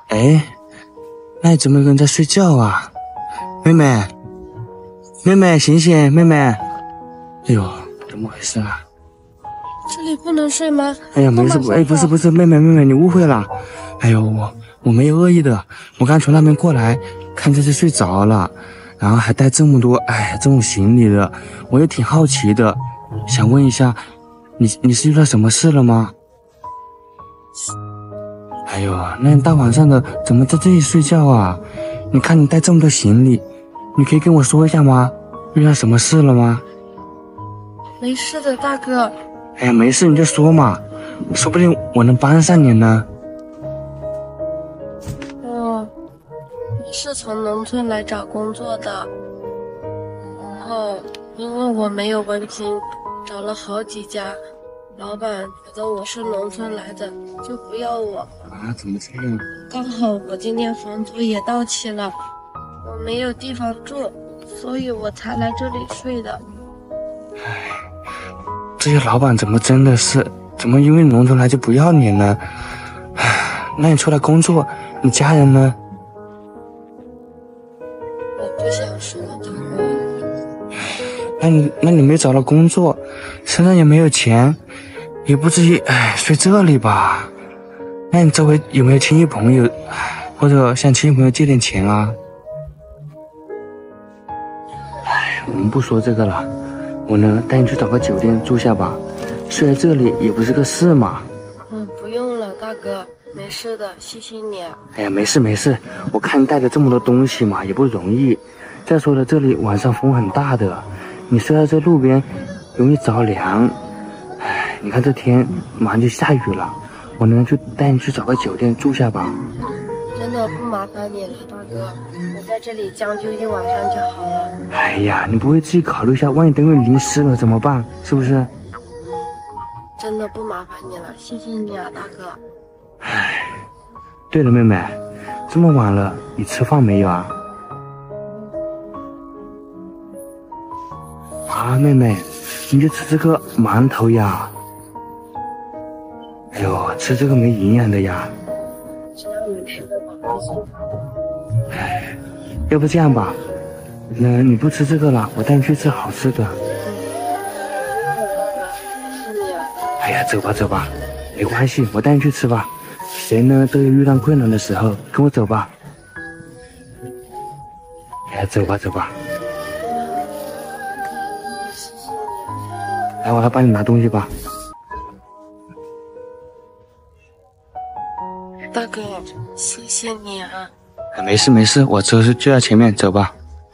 哎，那你怎么一个人在睡觉啊？妹妹，妹妹，醒醒，妹妹！哎呦，怎么回事啊？ 这里不能睡吗？ 哎呀，没事，哎，不是，妹妹，你误会了。哎呦，我没有恶意的，我刚从那边过来，看这是睡着了，然后还带这么多，哎，这种行李的，我也挺好奇的，想问一下，你是遇到什么事了吗？哎呦，那你大晚上的怎么在这里睡觉啊？你看你带这么多行李，你可以跟我说一下吗？遇到什么事了吗？ 没事的，大哥。 哎呀，没事你就说嘛，说不定我能帮上你呢。 我是从农村来找工作的，然后因为我没有文凭，找了好几家，老板觉得我是农村来的，就不要我。 啊，怎么这样？ 刚好我今天房租也到期了，我没有地方住，所以我才来这里睡的。 唉，这些老板怎么真的是，怎么因为农村来就不要你呢？唉，那你出来工作，你家人呢？ 我不想说，大哥。 那你没找到工作，身上也没有钱，也不至于睡这里吧？那你周围有没有亲戚朋友，或者向亲戚朋友借点钱啊？我们不说这个了，我呢带你去找个酒店住下吧，睡在这里也不是个事嘛。 不用了，大哥，没事的，谢谢你。 哎呀，没事，我看你带着这么多东西嘛，也不容易。再说了，这里晚上风很大的，你睡在这路边容易着凉。哎，你看这天马上就下雨了，我呢就带你去找个酒店住下吧。 真的不麻烦你了，大哥，我在这里将就一晚上就好了。 哎呀，你不会自己考虑一下，万一等会淋湿了怎么办？是不是？ 真的不麻烦你了，谢谢你啊，大哥。 哎，对了，妹妹，这么晚了，你吃饭没有啊？啊，妹妹，你就吃这个馒头呀？哎呦，吃这个没营养的呀。 只要你吃得饱就行。 哎，要不这样吧，那你不吃这个了，我带你去吃好吃的。 是你啊。 哎呀，走吧，没关系，我带你去吃吧。谁呢都有遇到困难的时候，跟我走吧。哎，走吧。来，我来帮你拿东西吧。 大哥，谢谢你啊。 没事，我车就在前面，走吧。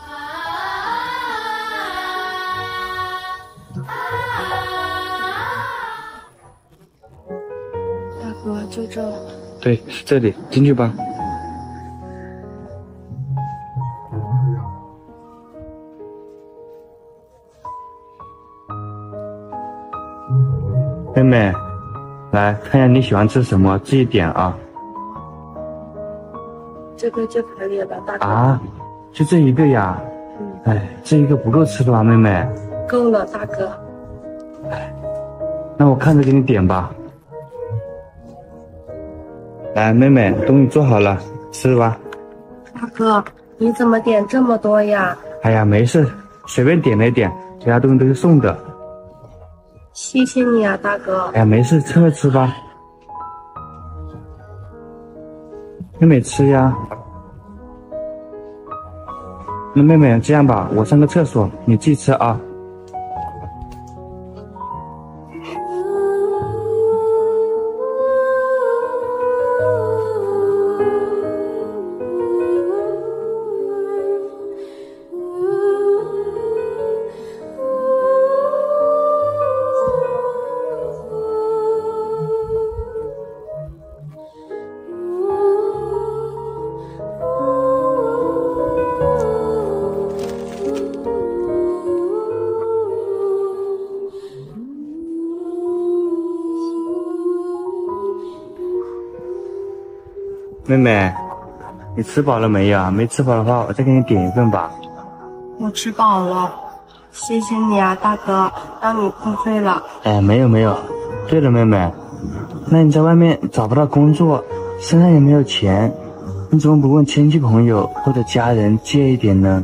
大哥，就这。 对，是这里，进去吧。妹妹，来看一下你喜欢吃什么，自己点啊。 这个就可以了，大哥。 啊，就这一个呀？哎，这一个不够吃的吧，妹妹？ 够了，大哥。 那我看着给你点吧。来，妹妹，东西做好了，吃吧。 大哥，你怎么点这么多呀？ 哎呀，没事，随便点了一点，其他东西都是送的。 谢谢你啊，大哥。 哎呀，没事，趁热吃吧。妹妹吃呀。那妹妹这样吧，我上个厕所，你自己吃啊。妹妹，你吃饱了没有？没吃饱的话，我再给你点一份吧。 我吃饱了，谢谢你啊，大哥，让你破费了。 哎，没有。对了，妹妹，那你在外面找不到工作，身上也没有钱， 你怎么不问亲戚朋友或者家人借一点呢？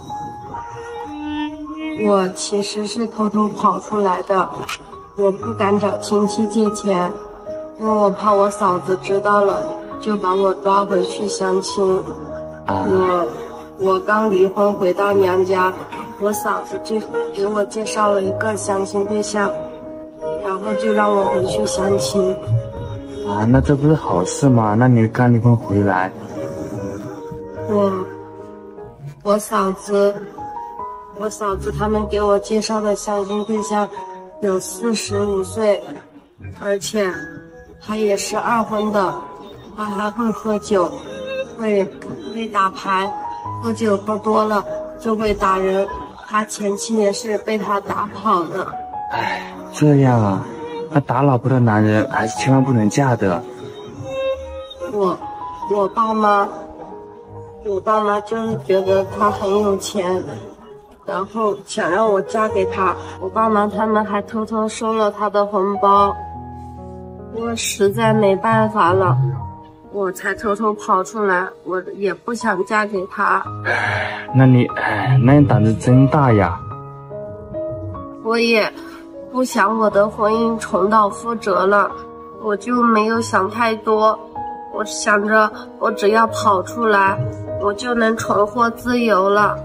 我其实是偷偷跑出来的，我不敢找亲戚借钱，因为我怕我嫂子知道了就把我抓回去相亲。我刚离婚回到娘家，我嫂子就给我介绍了一个相亲对象，然后就让我回去相亲。 那这不是好事吗？那你刚离婚回来， 我嫂子他们给我介绍的相亲对象有45岁，而且他也是二婚的，他还会喝酒，会打牌，喝酒喝多了就会打人，他前妻也是被他打跑的。 这样啊，那打老婆的男人还是千万不能嫁的。 我爸妈就是觉得他很有钱，然后想让我嫁给他，我爸妈他们还偷偷收了他的红包，我实在没办法了，我才偷偷跑出来，我也不想嫁给他。 那你胆子真大呀。 我也不想我的婚姻重蹈覆辙了，我就没有想太多，我想着我只要跑出来，我就能重获自由了。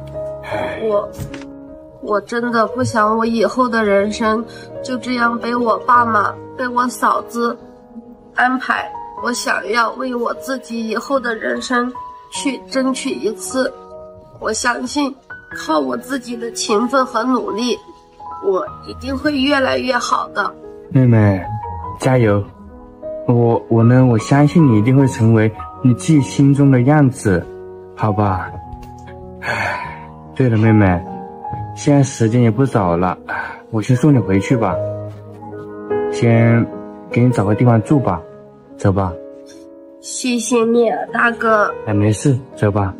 我真的不想我以后的人生就这样被我爸妈、被我嫂子安排。我想要为我自己以后的人生去争取一次。我相信靠我自己的勤奋和努力，我一定会越来越好的。 妹妹，加油！我相信你一定会成为你自己心中的样子，好吧？对了，妹妹，现在时间也不早了，我先送你回去吧，先给你找个地方住吧，走吧。 谢谢你啊，大哥。 没事，走吧。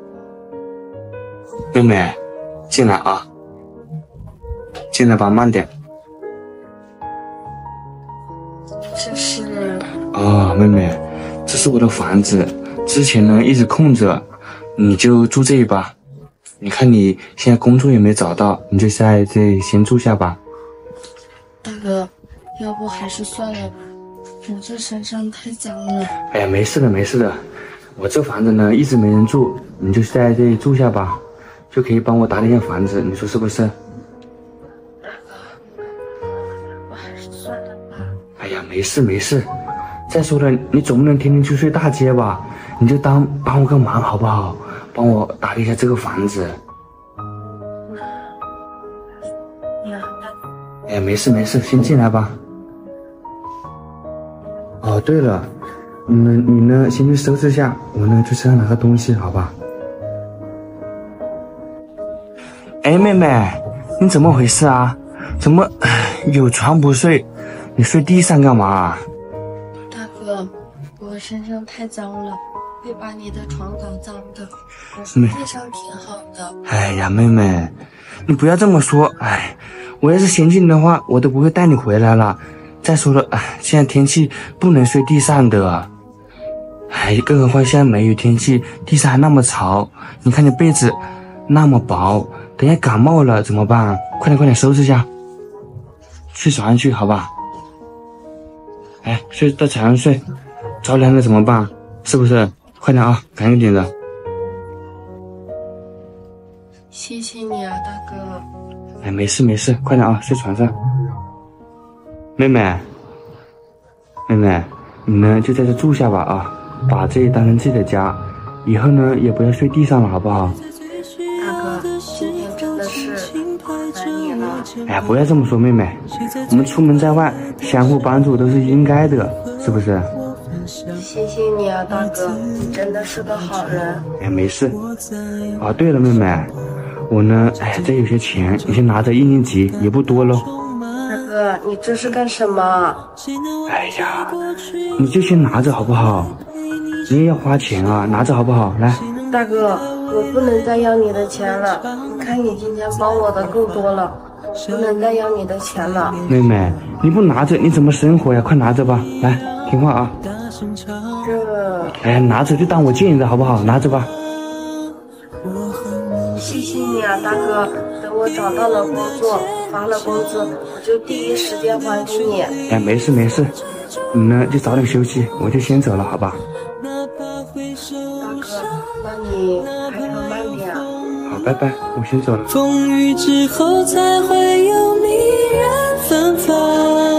妹妹，进来啊，进来吧，慢点。 这是？ 妹妹，这是我的房子，之前呢一直空着，你就住这里吧。你看你现在工作也没找到，你就在这里先住下吧。 大哥，要不还是算了吧，我这身上太脏了。 没事的，没事的，我这房子呢一直没人住，你就在这里住下吧，就可以帮我打理一下房子，你说是不是？ 大哥，我还是算了吧。 没事没事，再说了，你总不能天天去睡大街吧？你就帮我个忙好不好？帮我打理一下这个房子。没事没事，先进来吧。对了，你呢先去收拾一下，我呢去车上拿个东西，好吧？妹妹，你怎么回事啊？怎么有床不睡？你睡地上干嘛？ 大哥，我身上太脏了，会把你的床搞脏的。我睡地上挺好的。 妹妹，你不要这么说。我要是嫌弃你的话，我都不会带你回来了。再说了，现在天气不能睡地上的。更何况现在梅雨天气，地上还那么潮。你看你被子那么薄，等下感冒了怎么办？快点收拾一下，去床上去，好吧？睡到床上睡，着凉了怎么办？是不是？快点啊，赶紧点的。 谢谢你啊，大哥。 没事没事，快点啊，睡床上。妹妹，你呢就在这住下吧啊，把这里当成自己的家，以后呢也不要睡地上了，好不好？ 大哥，今天真的是麻烦你了。 不要这么说，妹妹，我们出门在外，相互帮助都是应该的，是不是？ 谢谢你啊，大哥，你真的是个好人。 没事。对了，妹妹，我呢，这有些钱，你先拿着应应急，也不多喽。 大哥，你这是干什么？ 你就先拿着好不好？你也要花钱啊，拿着好不好？来。 大哥，我不能再要你的钱了，你看你今天帮我的够多了，不能再要你的钱了。 妹妹，你不拿着你怎么生活呀？快拿着吧，来，听话啊。 这…… 哎，拿着就当我借你的好不好？拿着吧。 谢谢你啊，大哥！等我找到了工作，发了工资，我就第一时间还给你。 哎，没事没事，你呢就早点休息，我就先走了，好吧？ 大哥，那你开车慢点啊。 好，拜拜，我先走了。 风雨之后才会有迷人芬芳。